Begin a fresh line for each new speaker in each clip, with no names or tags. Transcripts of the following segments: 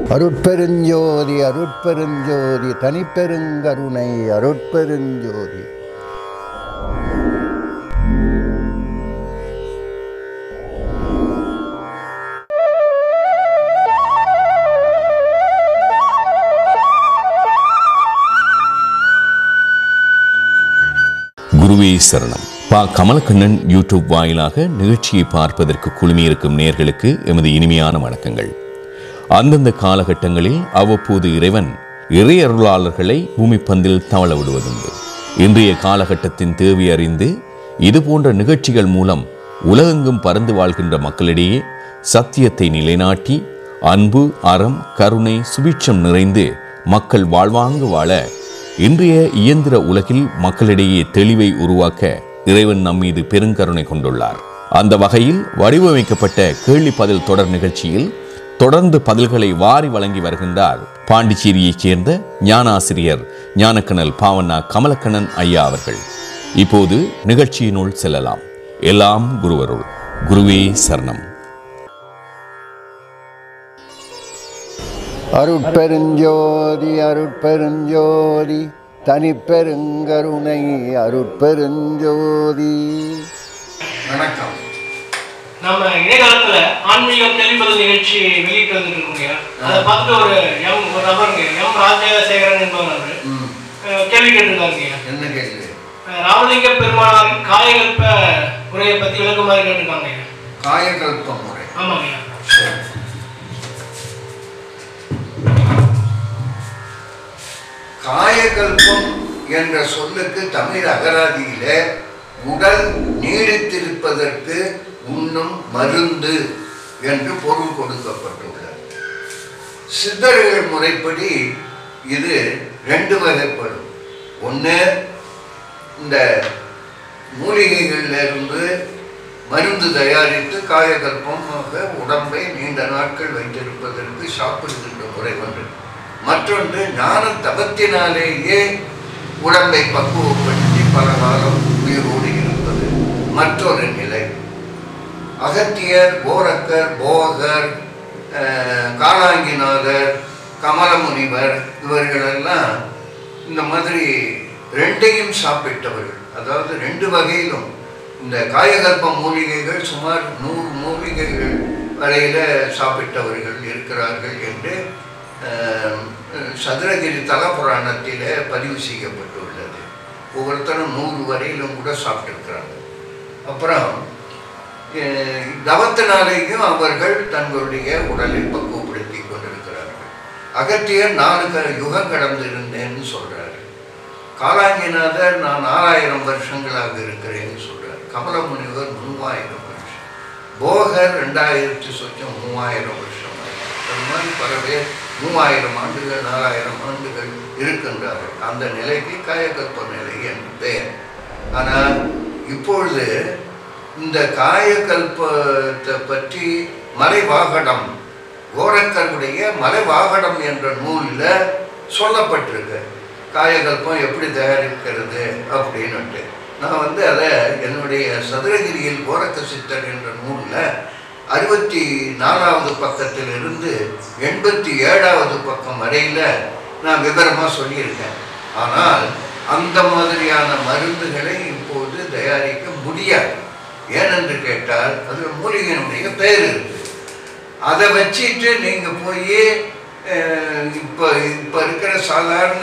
அருட்பெருஞ்சோதி அருட்பெருஞ்சோதி தனிப்பெருங்கருணை அருட்பெருஞ்சோதி.
குருவே சரணம். பா. கமலக்கண்ணன் யூடியூப் வாயிலாக நிகழ்ச்சியை பார்ப்பதற்கு குழுமியிருக்கும் நேயர்களுக்கு எமது இனிமையான வணக்கங்கள். அந்தந்த காலகட்டங்களில் அவ்வப்போது இறைவன் இறையருளாளர்களை பூமிப்பந்தில் தவள விடுவதுண்டு. இன்றைய காலகட்டத்தின் தேவை அறிந்து இதுபோன்ற நிகழ்ச்சிகள் மூலம் உலகெங்கும் பறந்து வாழ்கின்ற மக்களிடையே சத்தியத்தை நிலைநாட்டி அன்பு, அறம், கருணை, சுபிட்சம் நிறைந்து மக்கள் வாழ்வாங்கு வாழ இன்றைய இயந்திர உலகில் மக்களிடையே தெளிவை உருவாக்க இறைவன் நம்மீது பெருங்கருணை கொண்டுள்ளார். அந்த வகையில் வடிவமைக்கப்பட்ட கேள்வி பதில் தொடர் நிகழ்ச்சியில் தொடர்ந்து பதில்களை வாரி வழங்கி வருகின்றார் பாண்டிச்சேரியைச் சேர்ந்த ஞானாசிரியர் ஞானக்கண்ணல் பாவண்ணா கமலக்கண்ணன் ஐயா அவர்கள். இப்போது நிகழ்ச்சியினுள் செல்லலாம். எல்லாம் குருவருள். குருவே சரணம்.
அருட்பெருஞ்சோதி அருட்பெருஞ்சோதி தனிப்பெருங்கருணை அருட்பெருஞ்சோதி.
வணக்கம்.
நம்ம இணையதளத்துல ஆன்மீக கேள்விப்பதில் நிகழ்ச்சி வெளியிட்டு வந்துருக்கோங்க. அதை பார்த்து ஒரு நபருங்க எம் ராஜசேகரன் என்பவர் அவரு கேள்வி கேட்டிருக்காருங்க.
என்ன கேள்வி?
ராமலிங்க பெருமானாரின் காயகல்ப முறையை பத்தி விளக்குமாறு கேட்டிருக்காங்க.
காயகல்ப முறை?
ஆமாங்க.
காயகல்பம் என்ற சொல்லுக்கு தமிழ் அகராதியில உடல் நீடித்திருப்பதற்கு உண்ணும் மருந்து என்று பொருள் கொடுக்கப்பட்டுள்ளது. சித்தர்கள் முறைப்படி இது ரெண்டு வகைப்படும். ஒன்று, இந்த மூலிகைகளிலிருந்து மருந்து தயாரித்து காயகல்பமாக உடம்பை நீண்ட நாட்கள் வைத்திருப்பதற்கு சாப்பிடுகின்ற முறை ஒன்று. மற்றொன்று, ஞான தபத்தினாலேயே உடம்பை பக்குவப்படுத்தி பல காலம் உயிரோடு இருப்பது மற்றொரு நிலை. அகத்தியர், கோரக்கர், போகர், காலாங்கிநாதர், கமலமுனிவர் இவர்களெல்லாம் இந்த மாதிரி ரெண்டையும் சாப்பிட்டவர்கள். அதாவது ரெண்டு வகையிலும் இந்த காயகல்ப மூலிகைகள் சுமார் 100 மூலிகைகள் வரையில சாப்பிட்டவர்கள் இருக்கிறார்கள் என்று சதுரகிரி தல புராணத்திலே பதிவு செய்யப்பட்டுள்ளது. ஒவ்வொருத்தரும் 100 வரையிலும் கூட சாப்பிட்டிருக்கிறாங்க. அப்புறம் தவத்தினாலேயும் அவர்கள் தங்களுடைய உடலை பக்குவப்படுத்தி கொண்டிருக்கிறார்கள். அகத்தியர் 4 யுகம் கடந்திருந்தேன்னு சொல்றாரு. காலாங்கிநாதர் நான் 4000 வருஷங்களாக இருக்கிறேன்னு சொல்றாரு. கமலமுனிவர் 3000 வருஷம். போகர் 2000 சொச்சம் 3000 வருஷம். அது மாதிரி பல பேர் 3000 ஆண்டுகள் 4000 ஆண்டுகள் இருக்கின்றார்கள். அந்த நிலைக்கு காயகல்ப நிலை என்று பெயர். ஆனால் இப்பொழுது இந்த காயகல்பத்தை பற்றி மலைவாகடம், கோரக்கருடைய மலைவாகடம் என்ற நூலில் சொல்லப்பட்டிருக்கு. காயகல்பம் எப்படி தயாரிக்கிறது அப்படின்னுட்டு. நான் அதை என்னுடைய சதுரகிரியில் கோரக்க சித்தர் என்ற நூலில் 64வது பக்கத்திலிருந்து 87வது பக்கம் வரையில் நான் விவரமாக சொல்லியிருக்கேன். ஆனால் அந்த மாதிரியான மருந்துகளை இப்போது தயாரிக்க முடியாது. ஏனென்று கேட்டால் அது மூலிகையினுடைய பெயர் இருக்குது. அதை வச்சுட்டு நீங்கள் போய் இப்போ இருக்கிற சாதாரண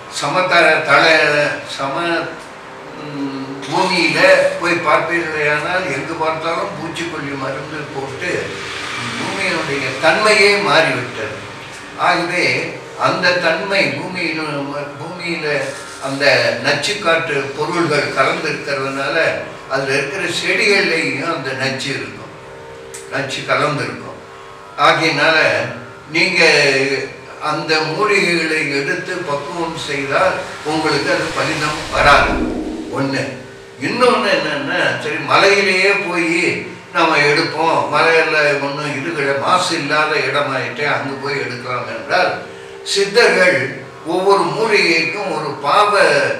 பூமியில் போய் பார்ப்பீர்களேயானால் எங்கு பார்த்தாலும் பூச்சிக்கொல்லி மருந்து போட்டு பூமியினுடைய தன்மையே மாறிவிட்டது. ஆகவே அந்த தன்மை பூமியில் அந்த நச்சுக்காற்று பொருள்கள் கலந்து இருக்கிறதுனால அதில் இருக்கிற செடிகள்லேயும் அந்த நச்சு இருக்கும், நச்சு கலந்து இருக்கும். ஆகையினால நீங்கள் அந்த மூலிகைகளை எடுத்து பக்குவம் செய்தால் உங்களுக்கு அது பலிதம் வராது. ஒன்று. இன்னொன்று என்னென்னா, சரி மலையிலேயே போய் நம்ம எடுப்போம், மலையில் ஒன்றும் இதுகளை மாசு இல்லாத இடமாயிட்டே அங்கே போய் எடுக்கலாம் என்றால், சித்தர்கள் ஒவ்வொரு மூலிகைக்கும் ஒரு பாவ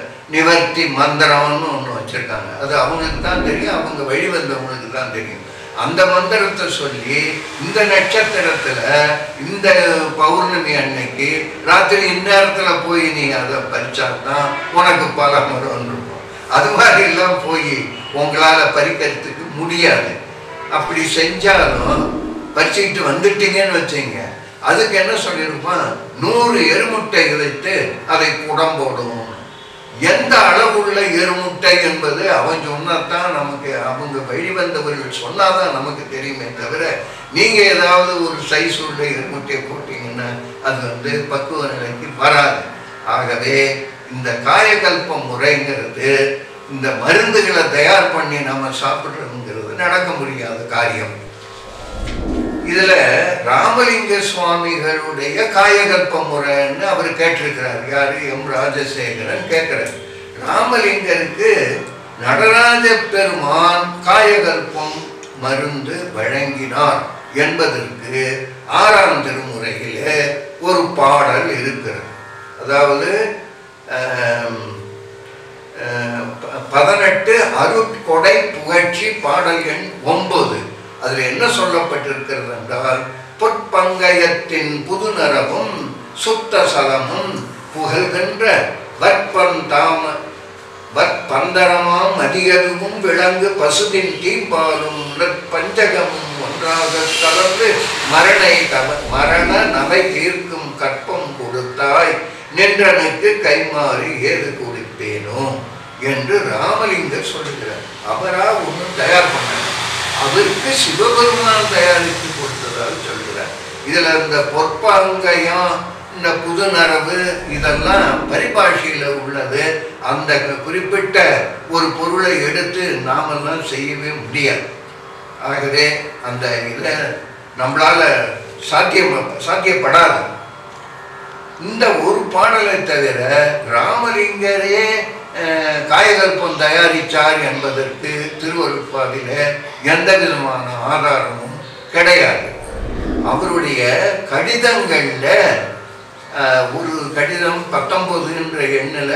நிவர்த்தி மந்திரம்னு ஒன்று வச்சுருக்காங்க. அது அவங்களுக்கு தான் தெரியும், அவங்க வழிவந்தவங்களுக்கு தான் தெரியும். அந்த மந்திரத்தை சொல்லி இந்த நட்சத்திரத்துல இந்த பௌர்ணமி அன்னைக்கு ராத்திரி இந்நேரத்துல போய் நீ அதை பறிச்சாதான் உனக்கு பலம் வரும். அது மாதிரி எல்லாம் போய் உங்களால பறிக்கிறதுக்கு முடியாது. அப்படி செஞ்சாலும் பறிச்சுக்கிட்டு வந்துட்டீங்கன்னு வச்சுங்க, அதுக்கு என்ன சொல்லியிருப்பான், 100 எருமுட்டை வைத்து அதை குடம்போடும். எந்த அளவுள்ள எருமுட்டை என்பது அவன் சொன்னாதான் நமக்கு, அவங்க வெளிவந்தவர்கள் சொன்னாதான் நமக்கு தெரியுமே தவிர, நீங்க ஏதாவது ஒரு சைஸ் உள்ள எருமுட்டையை போட்டீங்கன்னா அது பக்குவ நிலைக்கு வராது. ஆகவே இந்த காயகல்ப முறைங்கிறது, இந்த மருந்துகளை தயார் பண்ணி நம்ம சாப்பிடுறதுங்கிறது நடக்க முடியாத காரியம். இதுல ராமலிங்க சுவாமிகளுடைய காயகல்ப முறைன்னு அவர் கேட்டிருக்கிறார். யாரு? எம் ராஜசேகரன் கேட்கிறார். ராமலிங்கருக்கு நடராஜ பெருமான் காயகல்பம் மருந்து வழங்கினார் என்பதற்கு 6ஆம் திருமுறையிலே ஒரு பாடல் இருக்கிறது. அதாவது 18 அருட்கொடை புகழ்ச்சி பாடல் எண் 9. அதுல என்ன சொல்லப்பட்டிருக்கிறது என்றால், பொற்பங்கயத்தின் புதுநரவும் சுத்த சலமும் புகழ்கின்ற வற்பந்தரமாம் அதிகதுவும் விலங்கு பசுதின் தீம்பாலும் பஞ்சகமும் ஒன்றாக கலந்து மரண நவை தீர்க்கும் கற்பம் கொடுத்தாய் நின்றனுக்கு கைமாறி ஏது கொடுப்பேனோ என்று ராமலிங்கர் சொல்லுகிறார். அவரா ஒன்றும் தயார் பண்ண, அவருக்கு சிவபெருமான் தயாரித்து கொடுத்ததால் சொல்கிறார். இதுல இந்த பொற்பங்கயம், இந்த புதுநரவு இதெல்லாம் பரிபாஷையில உள்ளது. அந்த குறிப்பிட்ட ஒரு பொருளை எடுத்து நாமெல்லாம் செய்யவே முடியாது. ஆகவே அந்த இதை நம்மளால சாத்தியப்படாது. இந்த ஒரு பாடலை தவிர ராமலிங்கரே காயகல்பம் தயாரித்தார் என்பதற்கு திருவருட்பாவில எந்த விதமான ஆதாரமும் கிடையாது. அவருடைய கடிதங்கள்ல ஒரு கடிதம் 19 என்ற எண்ணில்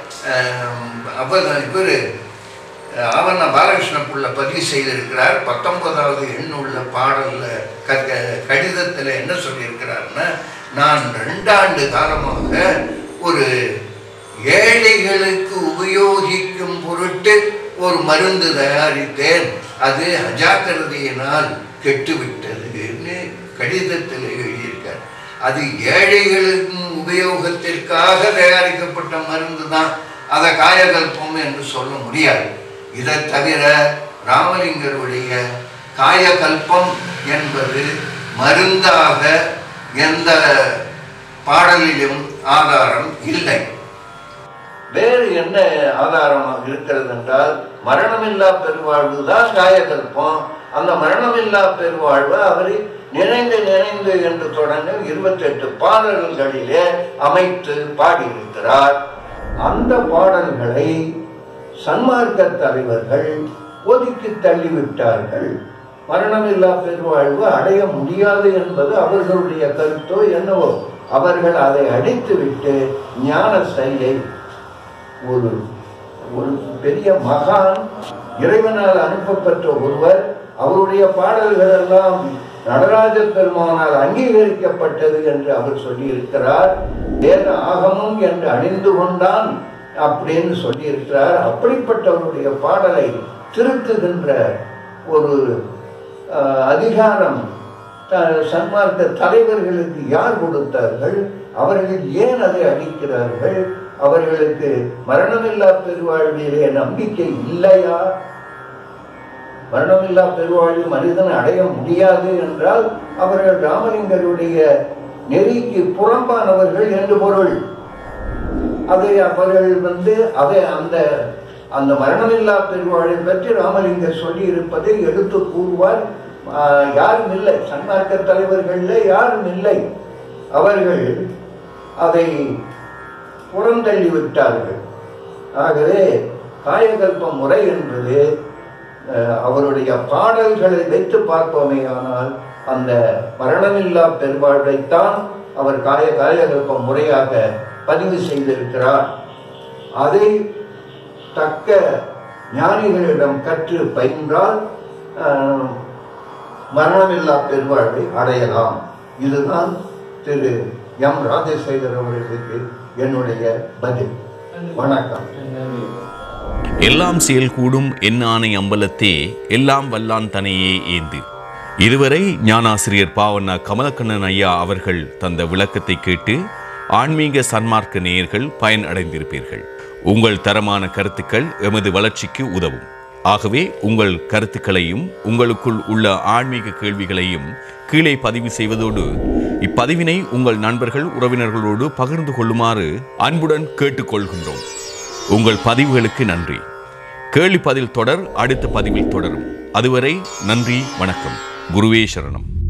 இவர் ஆவண்ண பாலகிருஷ்ண புள்ள பதிவு செய்திருக்கிறார். 19வது எண் உள்ள பாடல்ல கடிதத்தில் என்ன சொல்லியிருக்கிறார்னா, நான் 2 ஆண்டு காலமாக ஒரு ஏழைகளுக்கு உபயோகிக்கும் பொருட்டு ஒரு மருந்து தயாரித்தேன், அது அஜாக்கிரதையினால் கெட்டுவிட்டதுன்னு கடிதத்தில் எழுதியிருக்கார். அது ஏழைகளுக்கு உபயோகத்திற்காக தயாரிக்கப்பட்ட மருந்து தான், அதை காயகல்பம் என்று சொல்ல முடியாது. இதை தவிர ராமலிங்கருடைய காயகல்பம் என்பது மருந்தாக எந்த பாடலிலும் ஆதாரம் இல்லை. வேறு என்ன ஆதாரமாக இருக்கிறது என்றால், மரணமில்லா பெருவாழ்வு தான் காயகல்பம். அந்த மரணமில்லா பெருவாழ்வு அவரை நினைந்து நினைந்து என்று தொடங்க 28 பாடல்களிலே அமைத்து பாடியிருக்கிறார். அந்த பாடல்களை சன்மார்க்க தலைவர்கள் ஒதுக்கி தள்ளிவிட்டார்கள். மரணமில்லா பெருவாழ்வு அடைய முடியாது என்பது அவர்களுடைய கருத்தோ என்னவோ, அவர்கள் அதை அடித்துவிட்டு ஞான சையை ஒரு பெரிய மகான், இறைவனால் அனுப்பப்பட்ட ஒருவர், அவருடைய பாடல்கள் எல்லாம் நடராஜ பெருமானால் அங்கீகரிக்கப்பட்டது என்று அவர் சொல்லி இருக்கிறார். வேத ஆகமும் என்று அணிந்து கொண்டான் அப்படின்னு சொல்லி இருக்கிறார். அப்படிப்பட்டவருடைய பாடலை திருத்துகின்ற ஒரு அதிகாரம் சன்மார்க்க தலைவர்களுக்கு யார் கொடுத்தார்கள்? அவர்கள் ஏன் அதை அளிக்கிறார்கள்? அவர்களுக்கு மரணமில்லா பெருவாழ்விலே நம்பிக்கை இல்லையா? மரணமில்லா பெருவாழ்வு மனிதன் அடைய முடியாது என்றால் அவர்கள் ராமலிங்கருடைய நெறிக்கு புறம்பானவர்கள் என்று பொருள். அதை அவர்கள் அதை அந்த மரணமில்லா பெருவாழ்வை பற்றி ராமலிங்கர் சொல்லி இருப்பதை எடுத்து கூறுவார். யாரும் இல்லை, சன்மார்க்க தலைவர்கள யாரும் இல்லை. அவர்கள் அதை புறந்தள்ளி விட்டார்கள். ஆகவே காயகல்ப முறை என்பது அவருடைய பாடல்களை வைத்து பார்ப்போமேயானால் அந்த மரணமில்லா பெருவாழ்வைத்தான் அவர் காயகல்ப முறையாக பதிவு செய்திருக்கிறார். அதை தக்க ஞானிகளிடம் கற்று பயின்றால்
மரணமில்லா பெருவாழ்வை அடையலாம். இதுதான் திரு எம் ராஜசேகர் அவர்களுக்கு என்னுடைய பதில். வணக்கம்.
எல்லாம் செயல் கூடும் என்னானை அம்பலத்தே எல்லாம் வல்லான் தனையே ஏந்து. இதுவரை ஞானாசிரியர் பாவண்ணா கமலக்கண்ணன் ஐயா அவர்கள் தந்த விளக்கத்தை கேட்டு ஆன்மீக சன்மார்க்க நேயர்கள் பயன் அடைந்திருப்பீர்கள். உங்கள் தரமான கருத்துக்கள் எமது வளர்ச்சிக்கு உதவும். ஆகவே உங்கள் கருத்துக்களையும் உங்களுக்குள் உள்ள ஆன்மீக கேள்விகளையும் கீழே பதிவு செய்வதோடு இப்பதிவினை உங்கள் நண்பர்கள் உறவினர்களோடு பகிர்ந்து கொள்ளுமாறு அன்புடன் கேட்டுக்கொள்கின்றோம். உங்கள் பதிவுகளுக்கு நன்றி. கேள்வி பதில் தொடர் அடுத்த பதிவில் தொடரும். அதுவரை நன்றி, வணக்கம். குருவே சரணம்.